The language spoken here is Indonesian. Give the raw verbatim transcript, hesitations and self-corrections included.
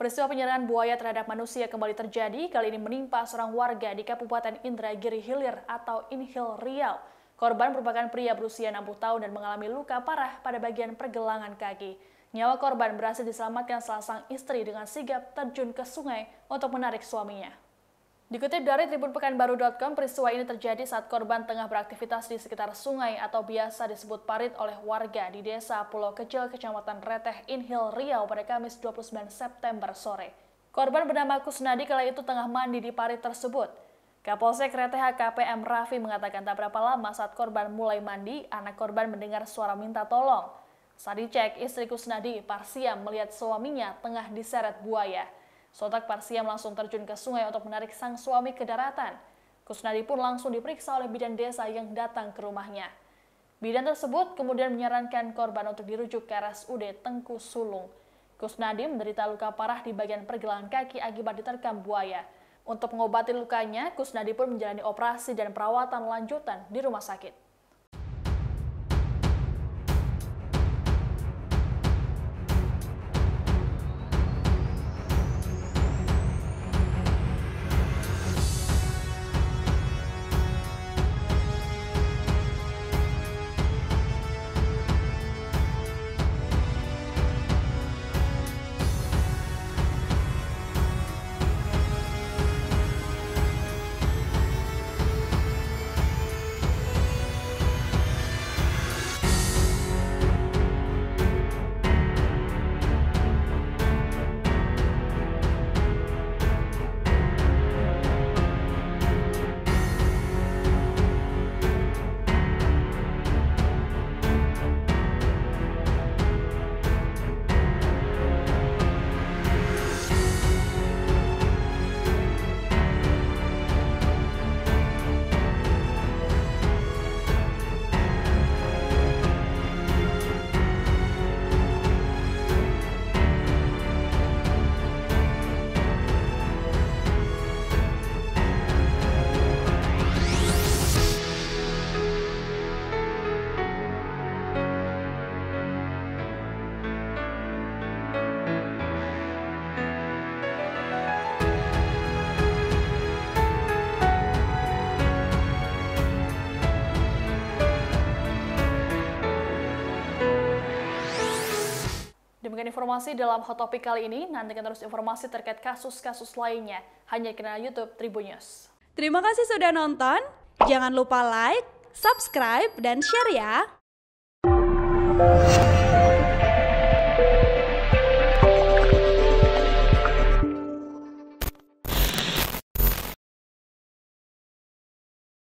Peristiwa penyerangan buaya terhadap manusia kembali terjadi, kali ini menimpa seorang warga di Kabupaten Indragiri Hilir atau Inhil Riau. Korban merupakan pria berusia enam puluh tahun dan mengalami luka parah pada bagian pergelangan kaki. Nyawa korban berhasil diselamatkan setelah sang istri dengan sigap terjun ke sungai untuk menarik suaminya. Dikutip dari tribun pekanbaru titik com, peristiwa ini terjadi saat korban tengah beraktivitas di sekitar sungai atau biasa disebut parit oleh warga di desa Pulau Kecil, Kecamatan Reteh, Inhil Riau pada Kamis dua puluh sembilan September sore. Korban bernama Kusnadi kala itu tengah mandi di parit tersebut. Kapolsek Reteh A K P M Raffi mengatakan tak berapa lama saat korban mulai mandi, anak korban mendengar suara minta tolong. Saat dicek, istri Kusnadi, Parsiam, melihat suaminya tengah diseret buaya. Sontak Parsiam langsung terjun ke sungai untuk menarik sang suami ke daratan. Kusnadi pun langsung diperiksa oleh bidan desa yang datang ke rumahnya. Bidan tersebut kemudian menyarankan korban untuk dirujuk ke R S U D Tengku Sulung. Kusnadi menderita luka parah di bagian pergelangan kaki akibat diterkam buaya. Untuk mengobati lukanya, Kusnadi pun menjalani operasi dan perawatan lanjutan di rumah sakit. Demikian informasi dalam Hot Topic kali ini. Nantikan terus informasi terkait kasus-kasus lainnya hanya di kanal YouTube Tribun News. Terima kasih sudah nonton. Jangan lupa like, subscribe, dan share ya.